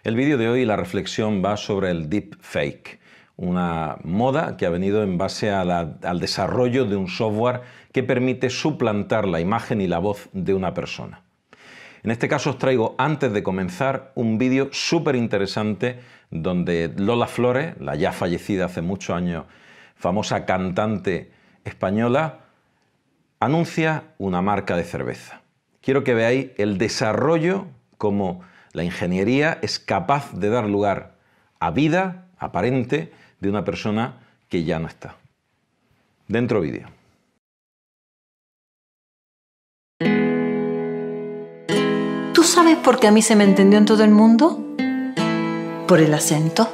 El vídeo de hoy, la reflexión va sobre el deepfake, una moda que ha venido en base al desarrollo de un software que permite suplantar la imagen y la voz de una persona. En este caso os traigo, antes de comenzar, un vídeo súper interesante donde Lola Flores, la ya fallecida hace muchos años, famosa cantante española, anuncia una marca de cerveza. Quiero que veáis el desarrollo, cómo la ingeniería es capaz de dar lugar a vida aparente de una persona que ya no está. Dentro vídeo. ¿Tú sabes por qué a mí se me entendió en todo el mundo? Por el acento.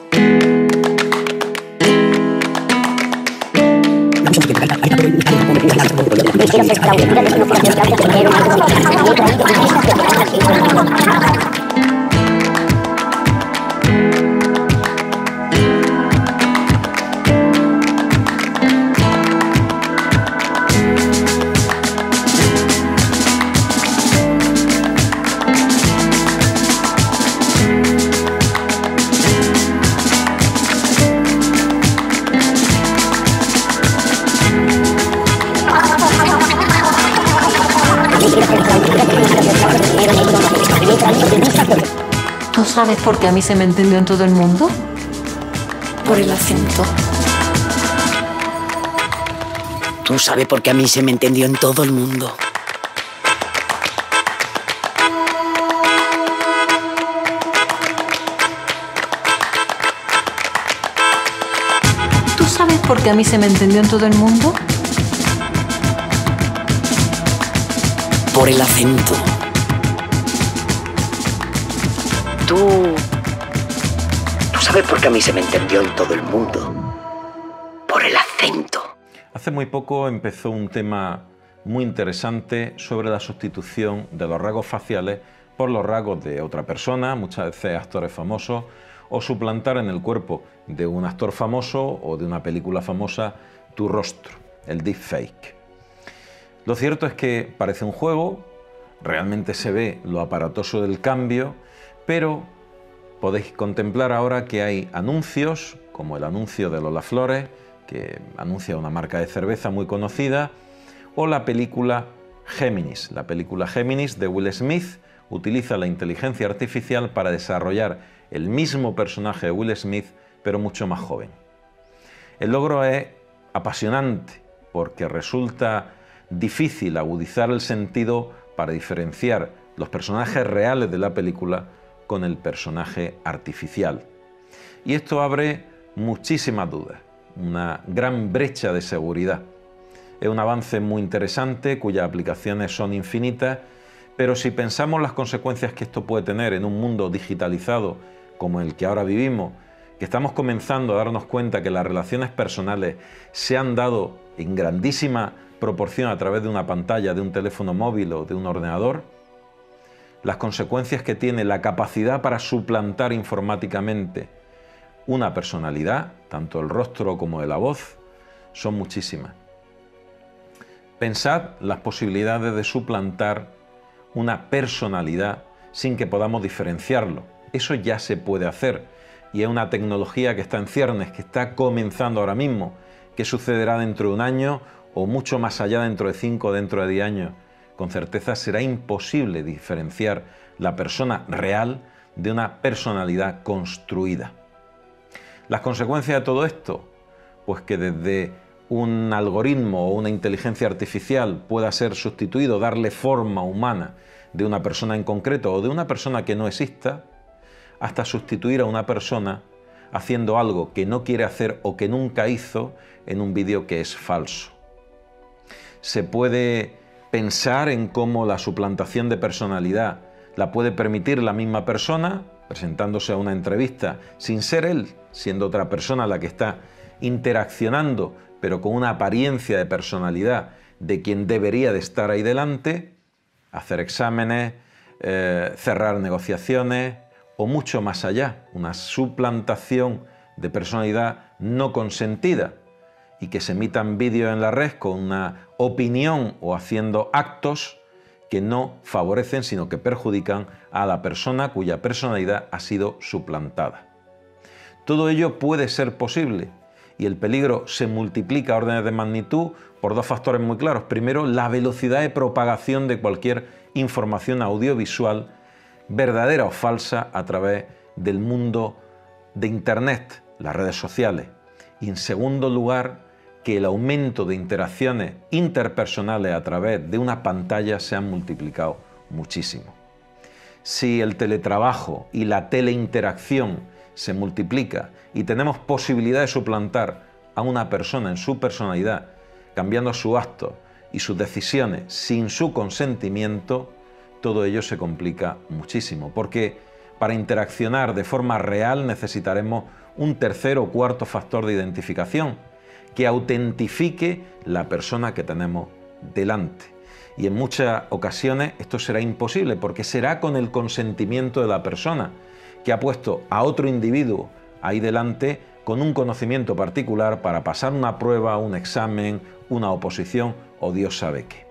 ¿Tú sabes por qué a mí se me entendió en todo el mundo? Por el acento. ¿Tú sabes por qué a mí se me entendió en todo el mundo? ¿Tú sabes por qué a mí se me entendió en todo el mundo? Por el acento. ¿Tú sabes por qué a mí se me entendió en todo el mundo? Por el acento. Hace muy poco empezó un tema muy interesante sobre la sustitución de los rasgos faciales por los rasgos de otra persona, muchas veces actores famosos, o suplantar en el cuerpo de un actor famoso o de una película famosa tu rostro, el deepfake. Lo cierto es que parece un juego, realmente se ve lo aparatoso del cambio, pero podéis contemplar ahora que hay anuncios, como el anuncio de Lola Flores, que anuncia una marca de cerveza muy conocida, o la película Géminis. La película Géminis de Will Smith utiliza la inteligencia artificial para desarrollar el mismo personaje de Will Smith, pero mucho más joven. El logro es apasionante porque resulta difícil agudizar el sentido para diferenciar los personajes reales de la película con el personaje artificial. Y esto abre muchísimas dudas, una gran brecha de seguridad. Es un avance muy interesante cuyas aplicaciones son infinitas, pero si pensamos las consecuencias que esto puede tener en un mundo digitalizado como el que ahora vivimos, que estamos comenzando a darnos cuenta que las relaciones personales se han dado en grandísima proporción a través de una pantalla, de un teléfono móvil o de un ordenador, las consecuencias que tiene la capacidad para suplantar informáticamente una personalidad, tanto el rostro como de la voz, son muchísimas. Pensad las posibilidades de suplantar una personalidad sin que podamos diferenciarlo. Eso ya se puede hacer y es una tecnología que está en ciernes, que está comenzando ahora mismo. ¿Qué sucederá dentro de un año o mucho más allá, dentro de 5 o dentro de 10 años? Con certeza será imposible diferenciar la persona real de una personalidad construida. Las consecuencias de todo esto, pues que desde un algoritmo o una inteligencia artificial pueda ser sustituido, darle forma humana de una persona en concreto o de una persona que no exista, hasta sustituir a una persona haciendo algo que no quiere hacer o que nunca hizo en un vídeo que es falso. Se puede pensar en cómo la suplantación de personalidad la puede permitir la misma persona, presentándose a una entrevista sin ser él, siendo otra persona la que está interaccionando, pero con una apariencia de personalidad de quien debería de estar ahí delante, hacer exámenes, cerrar negociaciones o mucho más allá, una suplantación de personalidad no consentida, y que se emitan vídeos en la red con una opinión o haciendo actos que no favorecen, sino que perjudican a la persona cuya personalidad ha sido suplantada. Todo ello puede ser posible y el peligro se multiplica a órdenes de magnitud por dos factores muy claros. Primero, la velocidad de propagación de cualquier información audiovisual, verdadera o falsa, a través del mundo de Internet, las redes sociales. Y en segundo lugar, que el aumento de interacciones interpersonales a través de una pantalla se han multiplicado muchísimo. Si el teletrabajo y la teleinteracción se multiplica y tenemos posibilidad de suplantar a una persona en su personalidad, cambiando sus actos y sus decisiones sin su consentimiento, todo ello se complica muchísimo, porque para interaccionar de forma real necesitaremos un tercer o cuarto factor de identificación que autentifique la persona que tenemos delante. Y en muchas ocasiones esto será imposible porque será con el consentimiento de la persona que ha puesto a otro individuo ahí delante con un conocimiento particular para pasar una prueba, un examen, una oposición o Dios sabe qué.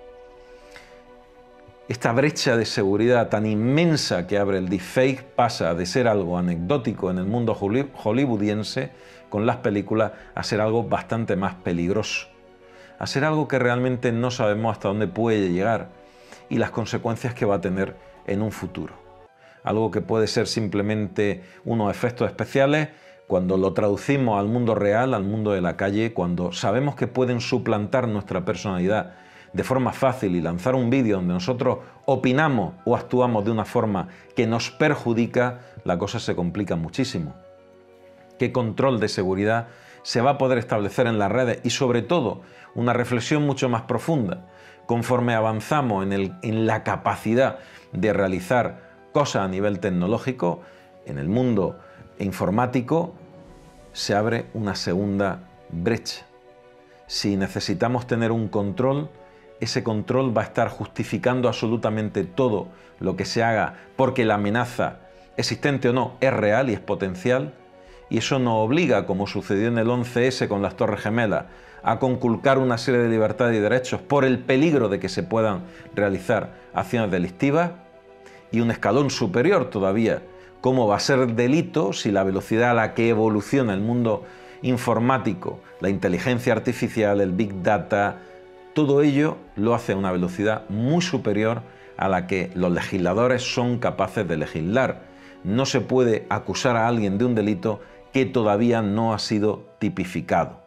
Esta brecha de seguridad tan inmensa que abre el deepfake pasa de ser algo anecdótico en el mundo hollywoodiense con las películas a ser algo bastante más peligroso, a ser algo que realmente no sabemos hasta dónde puede llegar y las consecuencias que va a tener en un futuro. Algo que puede ser simplemente unos efectos especiales cuando lo traducimos al mundo real, al mundo de la calle, cuando sabemos que pueden suplantar nuestra personalidad de forma fácil y lanzar un vídeo donde nosotros opinamos o actuamos de una forma que nos perjudica, la cosa se complica muchísimo. ¿Qué control de seguridad se va a poder establecer en las redes? Y sobre todo, una reflexión mucho más profunda. Conforme avanzamos en la capacidad de realizar cosas a nivel tecnológico, en el mundo informático, se abre una segunda brecha. Si necesitamos tener un control, ese control va a estar justificando absolutamente todo lo que se haga porque la amenaza, existente o no, es real y es potencial, y eso nos obliga, como sucedió en el 11S con las Torres Gemelas, a conculcar una serie de libertades y derechos por el peligro de que se puedan realizar acciones delictivas, y un escalón superior todavía, cómo va a ser delito si la velocidad a la que evoluciona el mundo informático, la inteligencia artificial, el Big Data, todo ello lo hace a una velocidad muy superior a la que los legisladores son capaces de legislar. No se puede acusar a alguien de un delito que todavía no ha sido tipificado.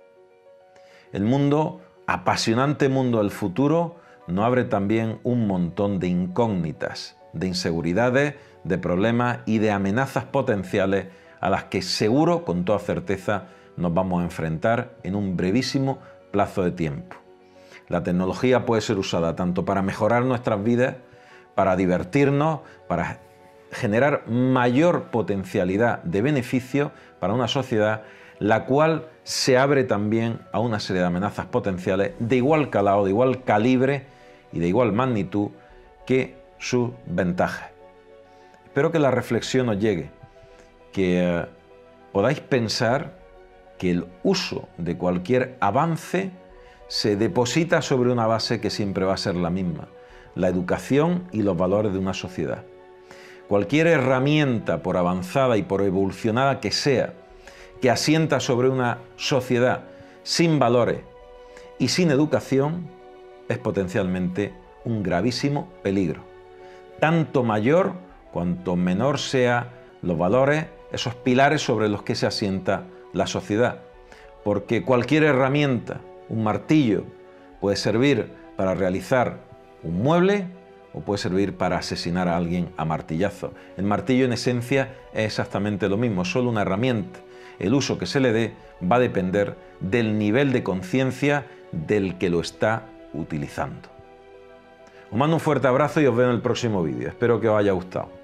El mundo, apasionante mundo del futuro, nos abre también un montón de incógnitas, de inseguridades, de problemas y de amenazas potenciales a las que seguro, con toda certeza, nos vamos a enfrentar en un brevísimo plazo de tiempo. La tecnología puede ser usada tanto para mejorar nuestras vidas, para divertirnos, para generar mayor potencialidad de beneficio para una sociedad, la cual se abre también a una serie de amenazas potenciales de igual calado, de igual calibre y de igual magnitud que sus ventajas. Espero que la reflexión os llegue, que podáis pensar que el uso de cualquier avance se deposita sobre una base que siempre va a ser la misma, la educación y los valores de una sociedad. Cualquier herramienta, por avanzada y por evolucionada que sea, que asienta sobre una sociedad sin valores y sin educación, es potencialmente un gravísimo peligro. Tanto mayor cuanto menor sean los valores, esos pilares sobre los que se asienta la sociedad. Porque cualquier herramienta, un martillo, puede servir para realizar un mueble o puede servir para asesinar a alguien a martillazo. El martillo en esencia es exactamente lo mismo, solo una herramienta. El uso que se le dé va a depender del nivel de conciencia del que lo está utilizando. Os mando un fuerte abrazo y os veo en el próximo vídeo. Espero que os haya gustado.